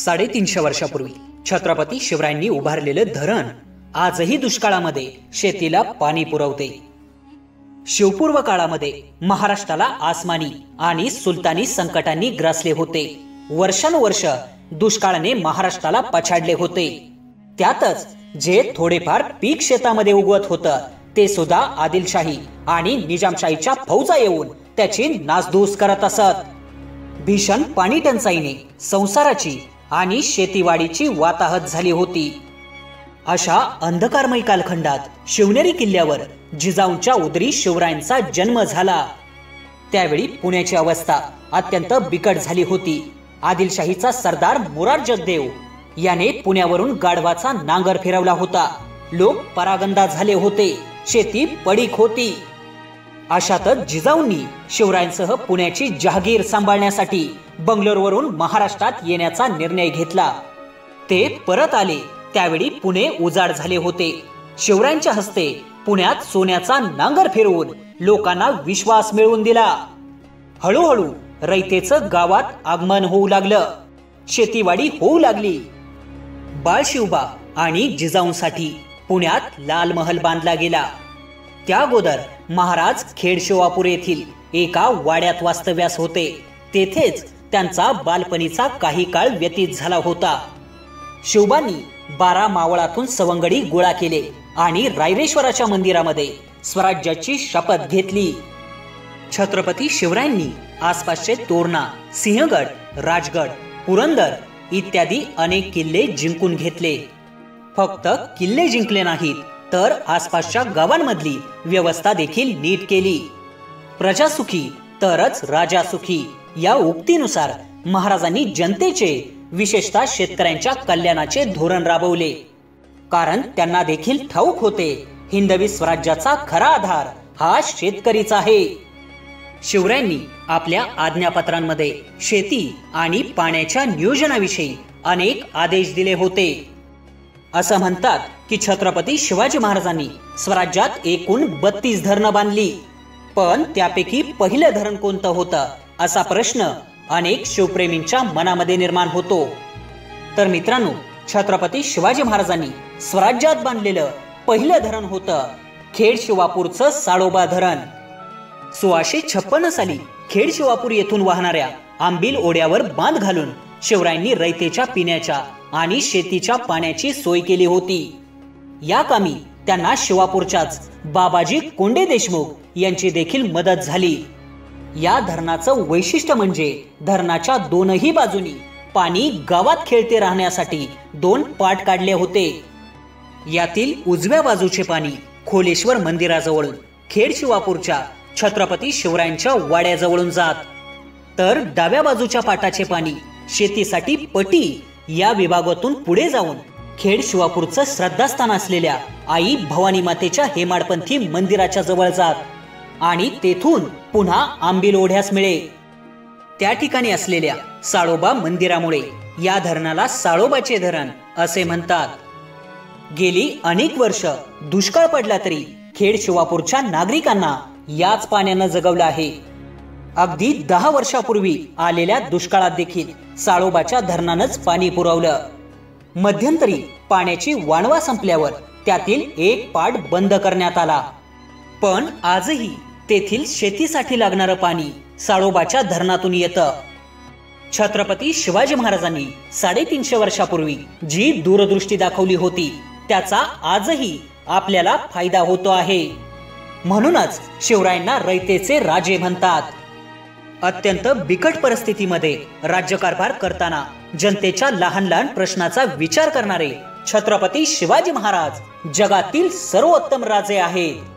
350 वर्षापूर्वी छत्रपती शिवरायांनी उभारलेलं धरण आजही दुष्काळामध्ये शेतीला पाणी पुरवते। शिवपूर्व काळामध्ये महाराष्ट्राला आसमानी आणि सुलतानी संकटांनी ग्रासले होते। वर्षानुवर्ष दुष्काळाने महाराष्ट्राला पछाडले होते। त्यातच जे थोडेफार पीक शेतामध्ये उगवत होतं ते सुद्धा आदिलशाही आणि निजामशाहीच्या फौजा येऊन त्याची नासधूस करत असत। भीषण पाणी टंचाईने संसाराची आणि शेतीवाडीची वाताहत झाली होती। अशा अंधकारमय कालखंडात शिवनेरी किल्ल्यावर जिजाऊंच्या उदरी शिवरायांचा जन्म झाला। त्यावेळी पुण्याची अवस्था अत्यंत बिकट झाली होती। आदिलशाहीचा सरदार मुरार जगदेव याने पुण्यावरून गाढवाचा नांगर फिरवला होता। लोक परागंदा झाले होते, शेती पडीक होती। अशातच जिजाऊंनी शिवरायांसह पुण्याची जहागीर सांभाळण्यासाठी बंगलोरवरून महाराष्ट्रात येण्याचा निर्णय घेतला। ते परत आले त्यावेळी पुणे उजाड झाले होते। शिवरायांच्या हस्ते पुण्यात सोन्याचा नांगर फिरवून लोकांना विश्वास मिळवून दिला। हळूहळू रयतेचं गावात आगमन होऊ लागलं, शेतीवाडी होऊ लागली। बाळशिवबा आणि जिजाऊंसाठी पुण्यात लाल महल बांधला गेला। त्या अगोदर महाराज खेडशिवापूर येथील एका वाड्यात वास्तव्यास होते। तेथेच त्यांचा बालपणीचा काही काळ व्यतीत झाला होता। शिवबांनी 12 मावळातून सवंगडी गोळा केले आणि रायरेश्वराच्या मंदिरामध्ये स्वराज्याची शपथ घेतली। छत्रपती शिवरायांनी आसपासचे तोरणा, सिंहगड, राजगड, पुरंदर इत्यादी अनेक किल्ले जिंकून घेतले। फक्त किल्ले जिंकले नाहीत तर आसपासच्या गावांमधली व्यवस्था देखील नीट केली। प्रजा सुखी तरच राजा सुखी या उक्तीनुसार महाराजांनी जनतेचे विशेषतः शेतकऱ्यांच्या कल्याणाचे धोरण राबवले। कारण त्यांना देखील ठाऊक होते हिंदवी स्वराज्याचा खरा आधार हा शेतकरीच आहे। शिवरायांनी आपल्या आज्ञापत्रांमध्ये शेती आणि पाण्याच्या नियोजनाविषयी अनेक आदेश दिले होते। असं म्हणतात की छत्रपती शिवाजी महाराजांनी स्वराज्यात एकूण 32 धरणं बांधली, पण त्यापैकी पहिलं धरण कोणतं होतं असा प्रश्न अनेक शिवप्रेमींच्या मनामध्ये निर्माण होतो। तर मित्रांनो, छत्रपती शिवाजी महाराजांनी स्वराज्यात बांधलेलं पहिलं धरण होतं खेडशिवापूरचं साळोबा धरण। 1656 साली खेडशिवापूर येथून वाहणाऱ्या आंबील ओढ्यावर बांध घालून शिवरायांनी रयतेच्या पिण्याच्या आणि शेतीच्या पाण्याची सोय केली होती। या कामी त्यांना शिवापूरच्याच बाबाजी कोंडे देशमुख यांची देखील मदत झाली। या धरणाचं वैशिष्ट्य म्हणजे धरणाच्या दोनही बाजूनी पाणी गावात खेळते राहण्यासाठी 2 पाट काढले होते। यातील उजव्या बाजूचे पाणी खोलेश्वर मंदिराजवळून खेडशिवापूरच्या छत्रपती शिवरायांच्या वाड्याजवळून जात, तर डाव्या बाजूच्या पाटाचे पाणी शेतीसाठी पटी या विभागातून पुढे जाऊन खेडशिवापूरचं श्रद्धास्थान असलेल्या आई भवानी मातेच्या हेमाडपंथी मंदिराच्या जवळ जात आणि तेथून पुन्हा आंबील ओढ्यास मिळे। त्या ठिकाणी असलेल्या साळोबा मंदिरामुळे या धरणाला साळोबाचे धरण असे म्हणतात। गेली अनेक वर्ष दुष्काळ पडला तरी खेडशिवापूरच्या नागरिकांना याच पाण्यानं जगवलं आहे। अगदी 10 वर्षापूर्वी आलेल्या दुष्काळात देखील साळोबाच्या धरणानंच पाणी पुरवलं। मध्यंतरी पाण्याची वाणवा संपल्यावर त्यातील एक पाट बंद करण्यात आला, पण आजही तेथील शेतीसाठी लागणारं पाणी साळोबाच्या धरणातून येतं। छत्रपती शिवाजी महाराजांनी 350 वर्षापूर्वी जी दूरदृष्टी दाखवली होती त्याचा आजही आपल्याला फायदा होतो आहे। म्हणूनच शिवरायांना रयतेचे राजे म्हणतात। अत्यंत बिकट परिस्थितीमध्ये राज्यकारभार करताना जनतेच्या लहान लहान प्रश्नाचा विचार करणारे छत्रपती शिवाजी महाराज जगातील सर्वोत्तम राजे आहेत।